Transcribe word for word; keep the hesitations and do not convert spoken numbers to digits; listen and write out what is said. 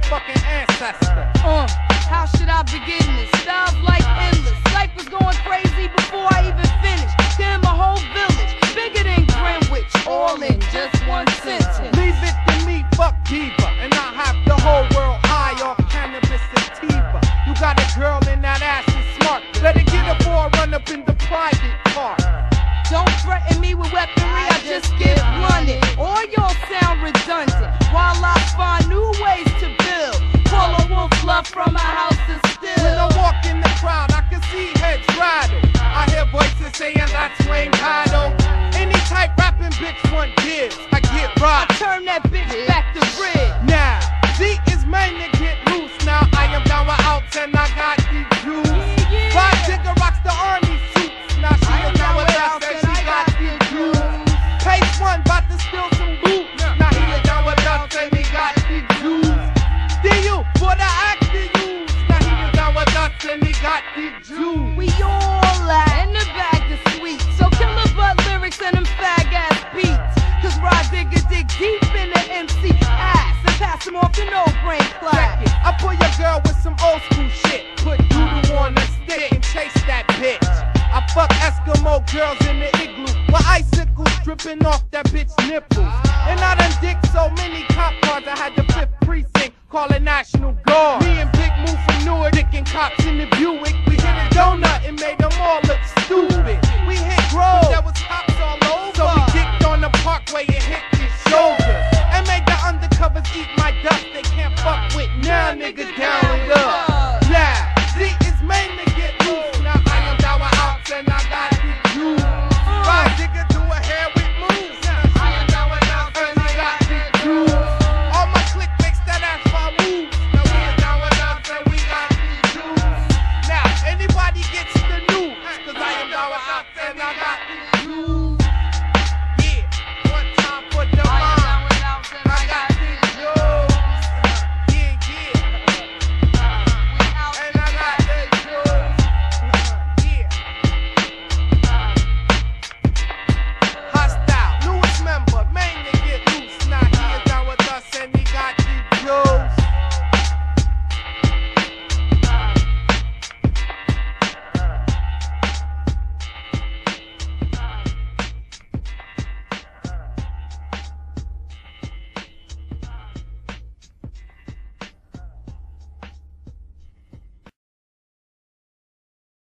motherfucking ancestor. Uh, how should I begin this? Styles like endless. Life was going crazy before I even finished. Damn, a whole village, bigger than Greenwich, all in just one sentence. Leave it to me, fuck diva, and I have the whole world high off cannabis sativa. You got a girl and that ass is smart. Let it get her before I run up in the private car. Don't threaten me with weaponry, I just get blunted. All y'all sound redundant, while I find new ways to build. Call a wolf love from a house of steel. When I walk in the crowd, I can see heads rattle. I hear voices saying that's Wayne Idol. Any type rapping bitch want gives, I get I rocked. turn that bitch back to red. Now, Z is made to get loose. Now I am down with outs and I got the juice. Rod Digger rocks the army suits. Now she is down with us and she got the juice. Pace one, bout to steal some boots. Now he is down with us and he got the juice. D U for the act to use. Now he is down with us and he got the juice. We all laugh, and the bag is sweet. So kill the butt lyrics and them fag ass beats. Cause Rod Digger dig deep in the M C ass and pass him off to no brain class. Check it. I pull your girl with some old school shit. Put doodoo on the stick and chase that bitch. I fuck Eskimo girls in the igloo with icicles dripping off that bitch nipples. And I done dick so many cop cars I had the fifth precinct call it National Guard. Me and Big Move from Newark dicking cops in the Buick. We hit a donut and made them all look stupid. We hit Grove, there was cops all over. So we dicked on the parkway and hit his shoulders. And made the undercovers eat my dust. They can't fuck with now, nigga, down with us. Yeah, Z is made to get loose. Now I am down with outs and I got the juice. Rod Digger do a hair with moves. I am down with outs and I got the juice. All my click makes that ass fall moves. Now we are down with outs and we got the juice. Now anybody gets the news, cause I am down with outs and I got the juice. Yeah, one time for the mind. I got the juice. Yeah, yeah. And I got the juice. Yeah. Hostile, newest member, main to get loose. Now he is down with us and he got the juice.